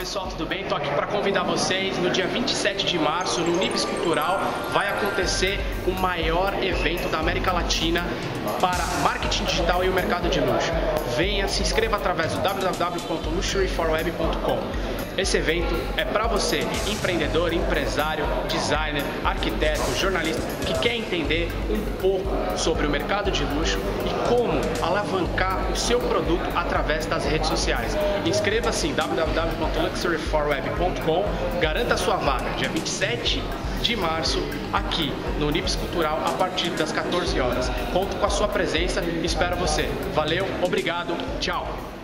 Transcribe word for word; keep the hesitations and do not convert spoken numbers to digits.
pessoal, tudo bem? Estou aqui para convidar vocês. No dia vinte e sete de março, no Nibis Cultural, vai acontecer o maior evento da América Latina para marketing digital e o mercado de luxo. Venha, se inscreva através do w w w ponto luxury for web ponto com. Esse evento é para você, empreendedor, empresário, designer, arquiteto, jornalista, que quer entender um pouco sobre o mercado de luxo e como alavancar o seu produto através das redes sociais. Inscreva-se em w w w ponto luxury for web ponto com, garanta a sua vaga dia vinte e sete de março aqui no Nibis Cultural a partir das quatorze horas. Conto com a sua presença e espero você. Valeu, obrigado, tchau!